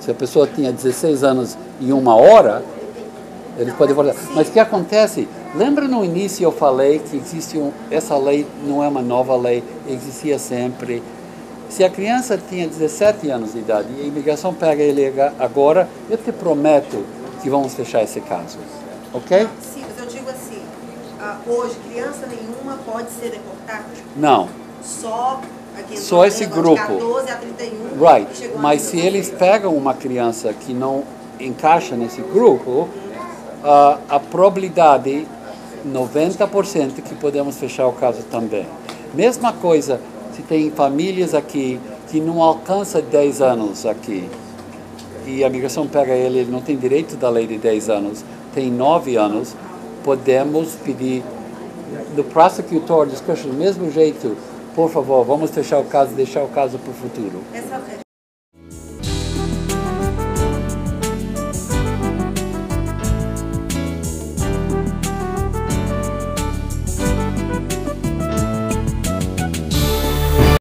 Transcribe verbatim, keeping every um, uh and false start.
Se a pessoa tinha dezesseis anos e uma hora, eles podem voltar. Mas o que acontece? Lembra no início eu falei que existe um, essa lei não é uma nova lei, existia sempre. Se a criança tinha dezessete anos de idade e a imigração pega ele agora, eu te prometo que vamos fechar esse caso. Ok? Sim, mas eu digo assim, uh, hoje criança nenhuma pode ser deportada? Não. Só, aqui, Só esse grupo. De quatorze a trinta e um. Right. Mas se eles pegam uma criança que não encaixa nesse grupo, uh, a probabilidade noventa por cento que podemos fechar o caso também. Mesma coisa, se tem famílias aqui que não alcançam dez anos aqui, e a migração pega ele, ele não tem direito da lei de dez anos, tem nove anos, podemos pedir do prosecutor discussion do mesmo jeito, por favor, vamos fechar o caso, deixar o caso para o futuro. Essa,